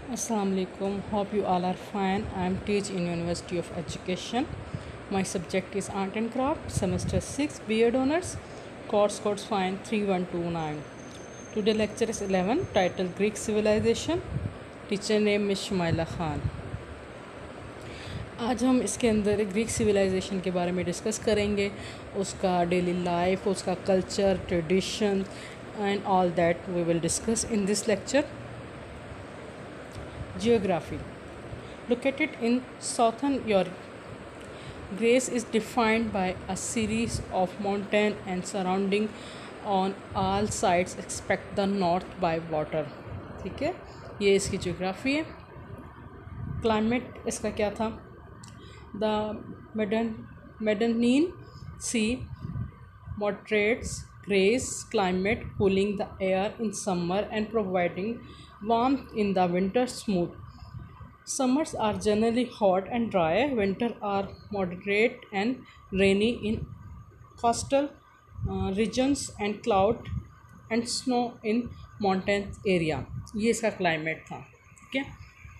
Assalamu alaikum. Hope you all are fine. I am teach in University of Education. My subject is Art and Craft, semester 6, B.Ed Honors, course fine 3129. Today lecture is 11, titled Greek Civilization. Teacher name Miss Shumaila Khan. आज हम इसके अंदर Greek civilisation के बारे में discuss करेंगे, उसका daily life, उसका culture, tradition and all that we will discuss in this lecture. Geography. Located in southern Europe, Greece is defined by a series of mountains and surrounding on all sides except the north by water. ठीक है, ये इसकी geography है. Climate इसका क्या था? The Mediterranean Sea moderates grace climate, cooling the air in summer and providing warmth in the winter. Smooth summers are generally hot and dry. Winter are moderate and rainy in coastal regions and cloud and snow in mountain area. ये इसका climate था. ठीक है.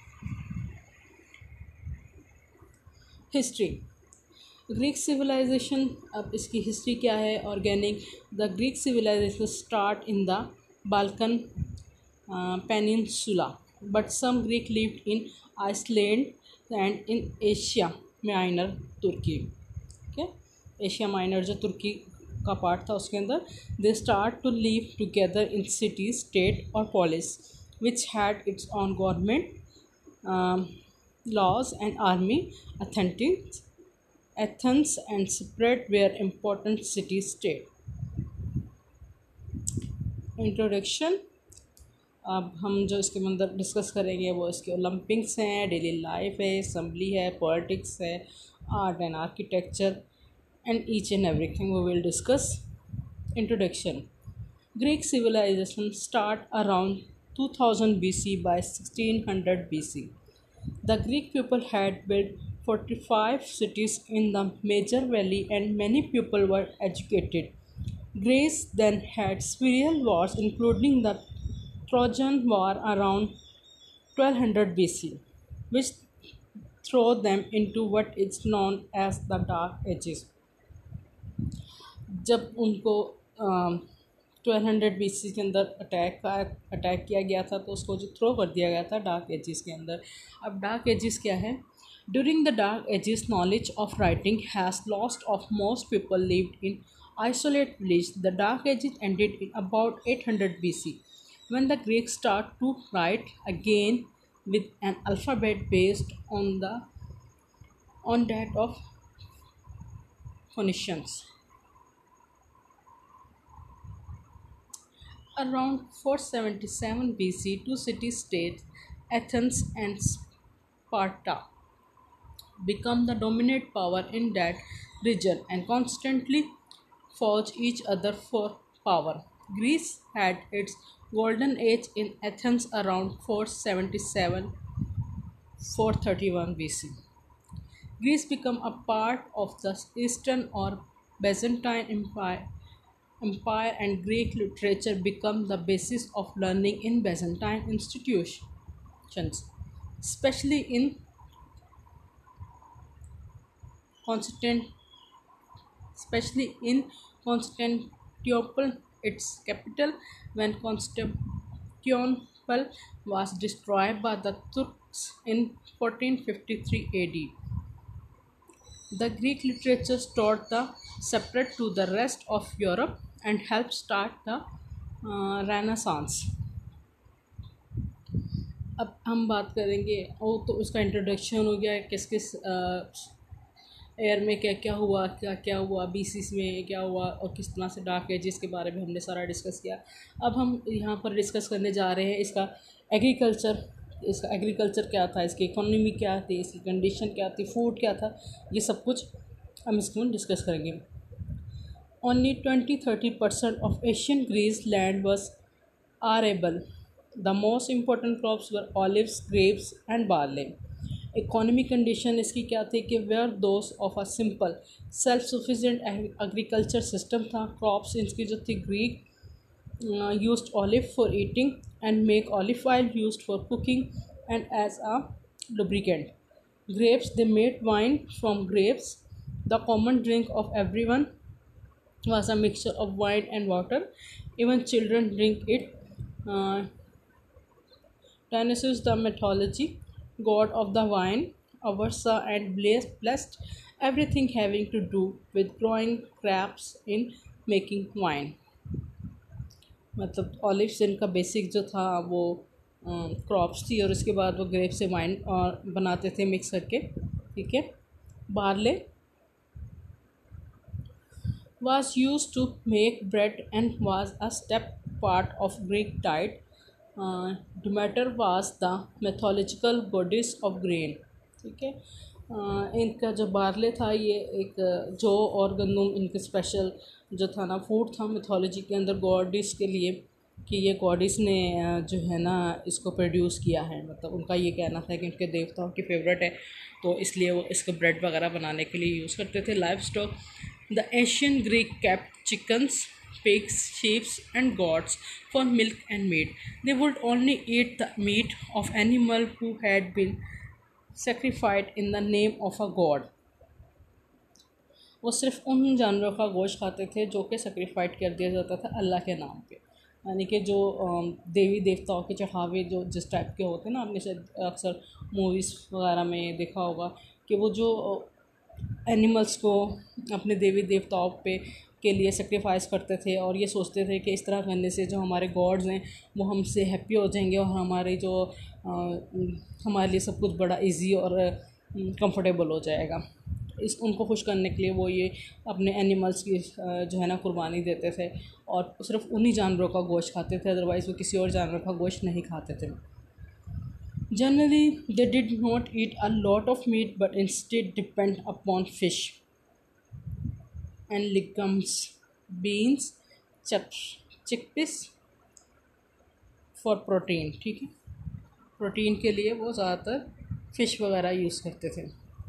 History. Greek civilisation, अब इसकी history क्या है? Organic. The Greek civilization start in the Balkan peninsula, but some Greek lived in Iceland and in Asia Minor, तुर्की. okay, एशिया माइनर जो तुर्की का पार्ट था उसके अंदर they start to live together in city, state और polis which had its own government, laws and army. Athens and spread were important city state. Introduction. अब हम जो इसके अंदर डिस्कस करेंगे वो इसके ओलंपिक्स हैं, डेली लाइफ है, असम्बली है, पॉलिटिक्स है, art and architecture and each and everything we will discuss. Introduction. Greek civilization start around 2000 BC. By 1600 BC, the Greek people had built 45 cities in the major valley and many people were educated. Greece then had several wars including the Trojan War around 1200 BC, which threw them into what is known as the Dark Ages. जब उनको 1200 BC के अंदर attack किया गया था तो उसको जो थ्रो कर दिया गया था डार्क एजिस के अंदर. अब डार्क एजिस क्या है? During the dark ages knowledge of writing has lost of most people lived in isolate village. The dark ages ended in about 800 BC when the Greeks start to write again with an alphabet based on that of Phoenicians. Around 477 BC, two city-states, Athens and Sparta, become the dominant power in that region and constantly fought each other for power. Greece had its golden age in Athens around 477-431 BC. Greece became a part of the Eastern or Byzantine Empire, and Greek literature became the basis of learning in Byzantine institutions, especially in Constantinople, its capital. When Constantinople was destroyed by the Turks in 1453 AD, the Greek literature stored the separate to the rest of Europe and helped start the Renaissance. अब हम बात करेंगे तो उसका introduction हो गया, किस किस एयर में क्या क्या हुआ, क्या हुआ, बीसीस में क्या हुआ और किस तरह से डार्क एजेस के बारे में हमने सारा डिस्कस किया. अब हम यहाँ पर डिस्कस करने जा रहे हैं इसका एग्रीकल्चर क्या था, इसकी इकोनॉमी क्या थी, इसकी कंडीशन क्या थी, फूड क्या था, ये सब कुछ हम इसमें डिस्कस करेंगे. Only 20-30% of ancient Greece land was arable. The most important crops were olives, grapes and barley. Economy condition इसकी क्या थी कि where those of a simple self sufficient agriculture system था. क्रॉप्स इसकी जो थी, Greek used olive for eating and make olive oil used for cooking and as a lubricant. Grapes, they made wine from grapes. The common drink of everyone was a mixture of wine and water. Even children drink it. Uh, Dionysus, the mythology god of the wine, Aversa and blessed everything having to do with growing grapes in making wine. मतलब olives इनका basic जो था वो crops थी और उसके बाद वो ग्रेप से वाइन बनाते थे मिक्स करके, ठीक है. Barley was used to make bread and was a step part of Greek diet. Demeter was the mythological goddess of grain. ठीक है. इनका जो बार्ले था ये एक जौ और गंदम इनके स्पेशल जो था ना फूड था मिथोलॉजी के अंदर गॉडेस के लिए, कि ये गॉडेस ने जो है ना इसको प्रोड्यूस किया है. मतलब उनका ये कहना था कि उनके देवताओं की फेवरेट है, तो इसलिए वो इसको ब्रेड वगैरह बनाने के लिए यूज़ करते थे. Life stock, the Asian Greek kept chickens, pigs, sheep, and goats for milk and meat. They would only eat the meat of animal who had been sacrificed in the name of a god. वो सिर्फ उन जानवरों का गोश्त खाते थे जो कि सेक्रीफाइड कर दिया जाता था अल्लाह के नाम पे. यानी कि जो देवी देवताओं के चढ़ावे जो जिस टाइप के होते हैं ना, आपने शायद अक्सर मूवीज़ वगैरह में देखा होगा कि वो जो एनिमल्स को अपने देवी देवताओं पे के लिए सेक्रीफाइस करते थे और ये सोचते थे कि इस तरह करने से जो हमारे गॉड्स हैं वो हमसे हैप्पी हो जाएंगे और हमारे जो हमारे लिए सब कुछ बड़ा इजी और कंफर्टेबल हो जाएगा. इस उनको खुश करने के लिए वो ये अपने एनिमल्स की जो है ना कुर्बानी देते थे और सिर्फ उन्हीं जानवरों का गोश्त खाते थे, अदरवाइज़ वो किसी और जानवर का गोश्त नहीं खाते थे. Generally, they did not eat a lot of meat but instead depend upon fish and legumes, beans, chickpeas for protein. ठीक है, प्रोटीन के लिए वो ज़्यादातर फ़िश वगैरह यूज़ करते थे.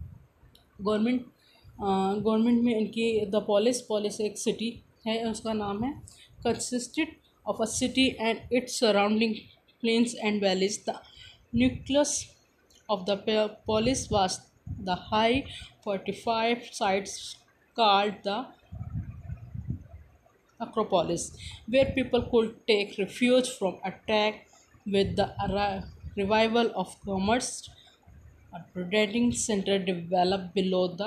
गवर्नमेंट में इनकी द पोलिस एक सिटी है, उसका नाम है, consisted of a city and its surrounding plains and valleys. The nucleus of the polis was the high fortified sites called the Acropolis, where people could take refuge from attack. With the revival of commerce, a prudential center developed below the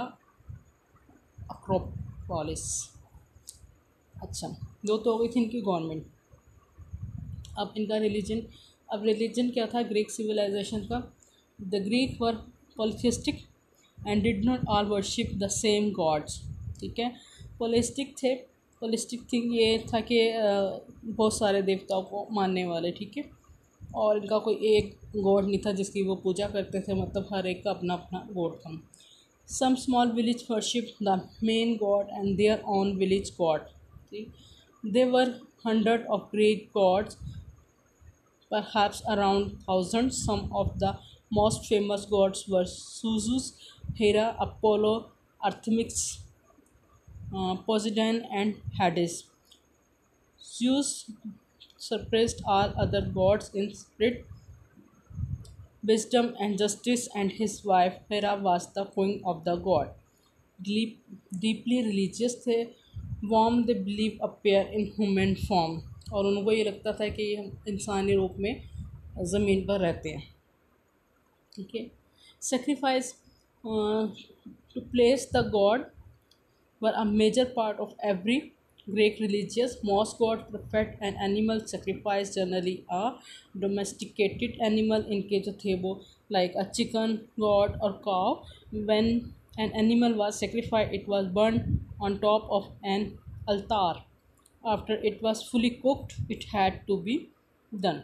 Acropolis. अच्छा, जो तो हो गई थी इनकी government. अब इनका religion क्या था ग्रीक सिविलाइजेशन का. The Greek were polytheistic and did not all worship the same gods. ठीक है, पॉलिस्टिक थिंग ये था कि बहुत सारे देवताओं को मानने वाले, ठीक है, और इनका कोई एक गॉड नहीं था जिसकी वो पूजा करते थे, मतलब हर एक का अपना अपना गॉड था. Some small village worship the main god and their own village god. They were 100 of Greek gods, perhaps around 1,000. Some of the most famous gods were Zeus, Hera, Apollo, Artemis, Poseidon, and Hades. Zeus surpassed all other gods in spirit, wisdom, and justice, and his wife Hera was the queen of the god. Deeply religious थे. Warm they believe appear in human form. और उनको ये लगता था कि ये इंसानी रूप में ज़मीन पर रहते हैं. ठीक है, sacrifice to please the god were a major part of every Greek religious. Most god preferred an animal sacrifice, generally a domesticated animal. इनके जो थे वो लाइक अ चिकन गॉड और cow. When an animal was sacrificed it was burn on top of an altar. After it was fully cooked, it had to be done.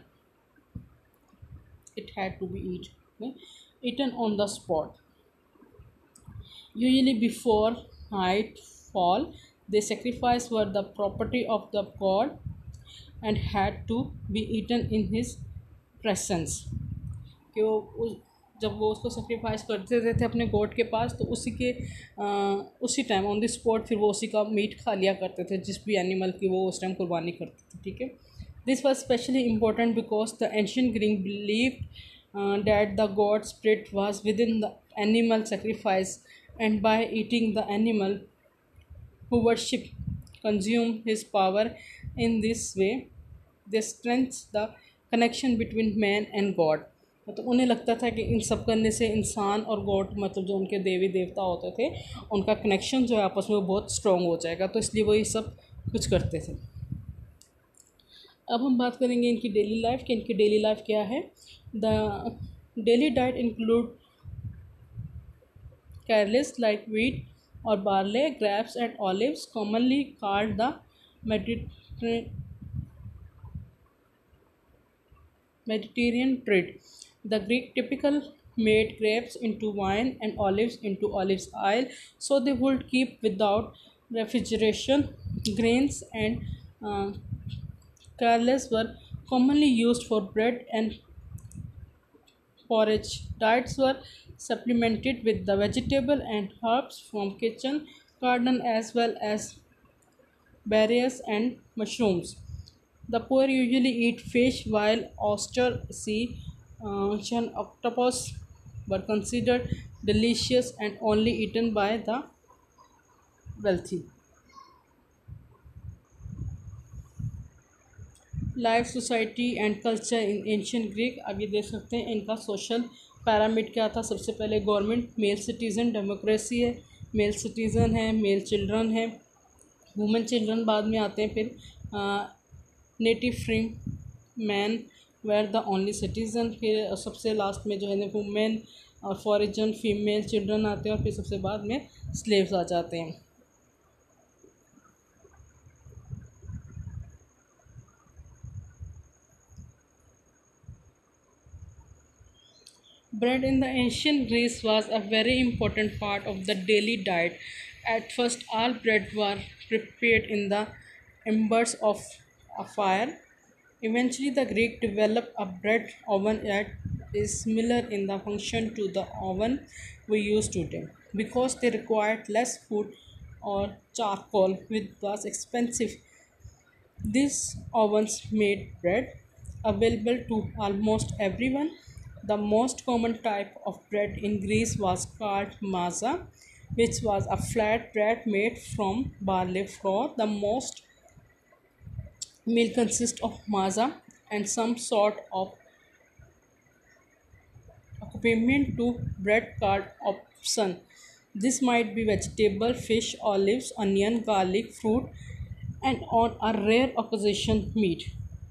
It had to be eaten on the spot. Usually before nightfall, the sacrifice were the property of the god and had to be eaten in his presence. कि वो जब वो उसको sacrifice करते थे अपने God के पास, तो उसी टाइम ऑन द स्पॉट फिर वो उसी का मीट खा लिया करते थे, जिस भी एनिमल की वो उस टाइम कुर्बानी करते थे. ठीक है, this was specially important because the ancient Greek believed that the god spirit was within the animal sacrifice, and by eating the animal who worship consume his power. In this way they strengthens the connection between man and god. तो उन्हें लगता था कि इन सब करने से इंसान और गॉड मतलब जो उनके देवी देवता होते थे उनका कनेक्शन जो है आपस में वो बहुत स्ट्रॉन्ग हो जाएगा, तो इसलिए वो ये सब कुछ करते थे। अब हम बात करेंगे इनकी डेली लाइफ कि इनकी डेली लाइफ क्या है। The daily diet include careless like wheat or barley, grapes, and olives, commonly called the Mediterranean bread. The Greek typical made grapes into wine and olives into olive oil, so they would keep without refrigeration. Grains and uh, careless were commonly used for bread and porridge. Diets were supplemented with the vegetable and herbs from kitchen garden as well as berries and mushrooms. The poor usually eat fish, while oyster, sea, and octopus were considered delicious and only eaten by the wealthy. Life society and culture in ancient Greek आगे देख सकते हैं। इनका social pyramid क्या था। सबसे पहले government, male citizen, democracy है, मेल सिटीज़न है, मेल चिल्ड्रन है, वुमेन चिल्ड्रन बाद में आते हैं। फिर native free men were the only citizen. फिर सबसे लास्ट में जो है ना वुमेन और फॉरिजन फीमेल चिल्ड्रन आते हैं, और फिर सबसे बाद में स्लेव्स आ जाते हैं। Bread in the ancient Greece was a very important part of the daily diet. At first, all bread were prepared in the embers of a fire. Eventually, the Greek developed a bread oven that is similar in the function to the oven we use today. Because they required less food or charcoal, which was expensive, these ovens made bread available to almost everyone. The most common type of bread in Greece was called maza, which was a flat bread made from barley flour. The most meal consists of maza and some sort of accompaniment to bread called opson. This might be vegetable, fish, olives, onion, garlic, fruit, and on a rare occasion meat.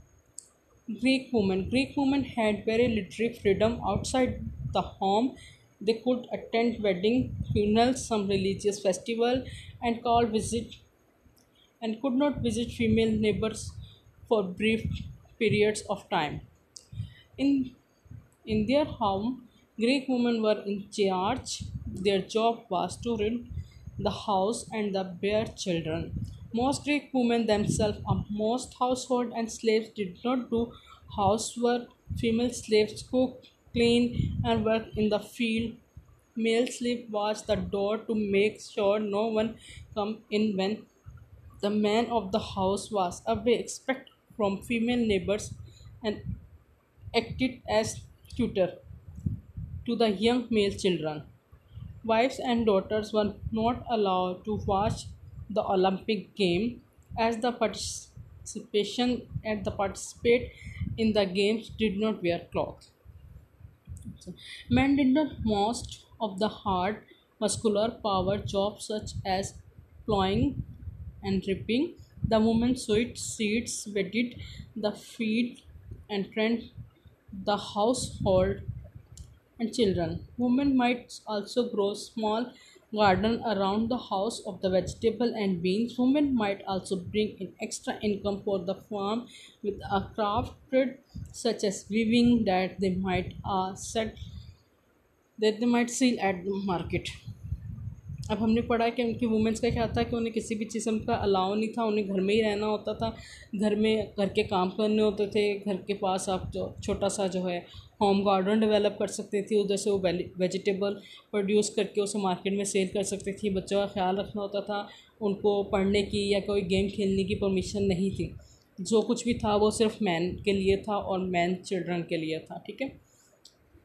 Greek women had very little freedom outside the home. They could attend wedding, funerals, some religious festival, and call visit and could not visit female neighbors for brief periods of time. In in their home, Greek women were in charge. Their job was to run the house and the bear children. Most Greek women themselves, most household and slaves did not do housework. Female slaves cooked, cleaned, and worked in the field. Male slave watched the door to make sure no one come in when the man of the house was away, except from female neighbors, and acted as tutor to the young male children. Wives and daughters were not allowed to watch the Olympic game as the participate in the games did not wear clothes. Men did not most of the hard muscular power jobs such as plowing and reaping. The women sowed seeds, weeded the field, and tended the household and children. Women might also grow small garden around the house of the vegetable and beans. Women might also bring in extra income for the farm with a craft trade such as weaving that they might sell at the market. अब हमने पढ़ा कि उनकी women's का क्या था कि उन्हें किसी भी किस्म का अलाउ नहीं था, उन्हें घर में ही रहना होता था, घर में घर के काम करने होते थे। घर के पास आप जो छोटा सा जो है होम गार्डन डेवलप कर सकती थी, उधर से वो वेजिटेबल प्रोड्यूस करके उसे मार्केट में सेल कर सकती थी। बच्चों का ख्याल रखना होता था, उनको पढ़ने की या कोई गेम खेलने की परमिशन नहीं थी। जो कुछ भी था वो सिर्फ मैन के लिए था और मैन चिल्ड्रन के लिए था। ठीक है।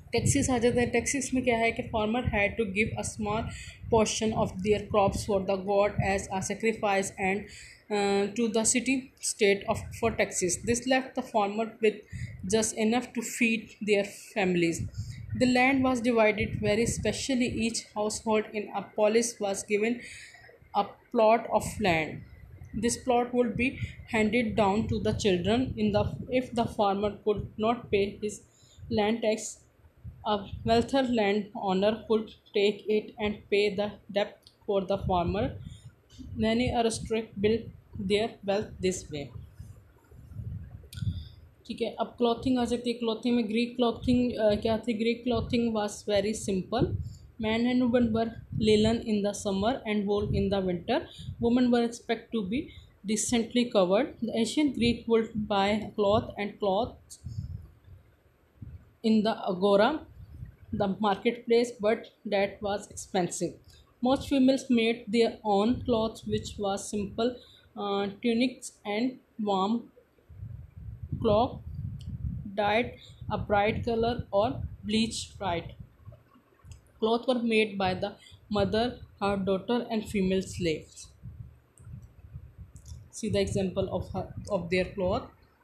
टैक्सेस आ जाते हैं। टैक्सेस में क्या है कि farmer had to give a small portion of their crops for the god as a sacrifice and to the city state of for taxes. This left the farmer with just enough to feed their families. The land was divided very specially. Each household in a polis was given a plot of land. This plot would be handed down to the children. In the if the farmer could not pay his land tax, a wealthier landowner could take it and pay the debt for the farmer. Many aristocrats built their wealth this way. ठीक है, अब clothing आ जाती है। Clothing में Greek clothing क्या थी? Greek clothing was very simple. Men and women wore linen in the summer and wool in the winter. Women were expect to be decently covered. The ancient Greek would buy cloth and cloth in the agora, the marketplace, but that was expensive. Most females made their own clothes, which was simple tunics and warm cloth dyed a bright color or bleached bright. Clothes were made by the mother, her daughter, and female slaves. See the example of their cloth.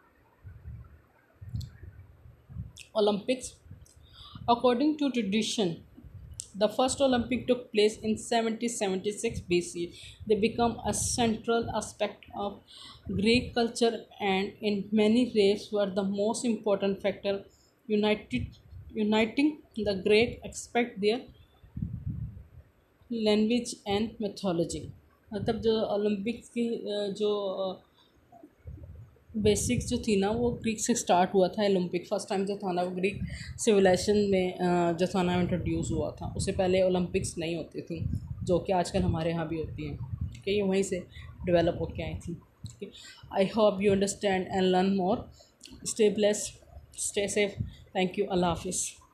Olympics. According to tradition, the first Olympic took place in 7076 BC. They become a central aspect of Greek culture and in many ways were the most important factor uniting the Greek expect their language and mythology. मतलब जो Olympics की जो basics जो थी ना वो Greek से start हुआ था। ओलंपिक फर्स्ट टाइम जो था ना वो ग्रीक सिविलाइजेशन में जो था ना इंट्रोड्यूस हुआ था। उससे पहले ओलंपिक्स नहीं होती थी जो कि आजकल हमारे यहाँ भी होती हैं। ठीक है, ये वहीं से डेवलप होके आई थी। ठीक है, I hope you understand and learn more. Stay blessed, stay safe. Thank you. Allah हाफिज़।